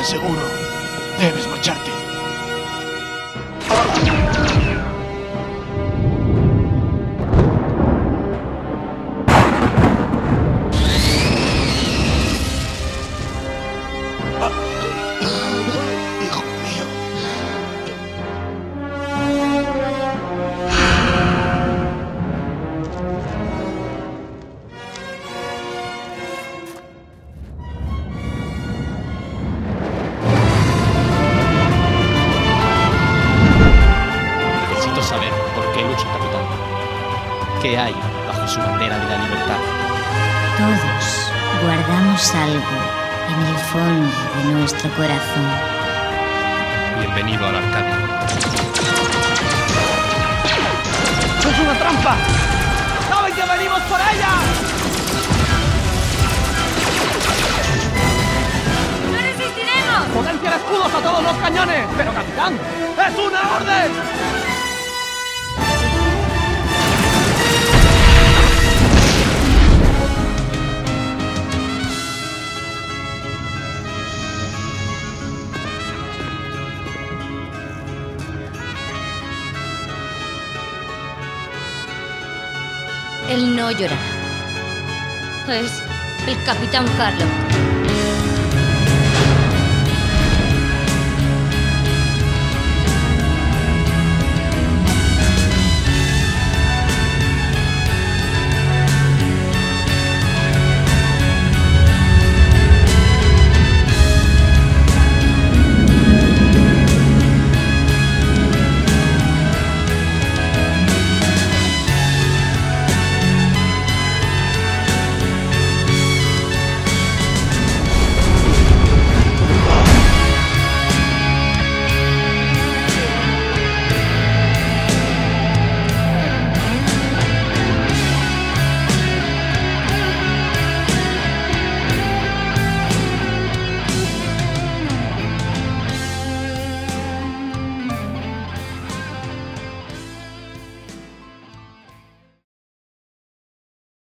seguro. Debes marcharte. Hijo mío. Necesito saber por qué lucha, capitán. ¿Qué hay bajo su bandera de la libertad? Todos guardamos algo en el fondo de nuestro corazón. Bienvenido a la Arcadia. ¡Es una trampa! ¡Saben que venimos por ella! ¡No resistiremos! ¡Potenciar escudos a todos los cañones! ¡Pero, capitán! ¡Es una orden! Él no llorará. Es el capitán Harlock.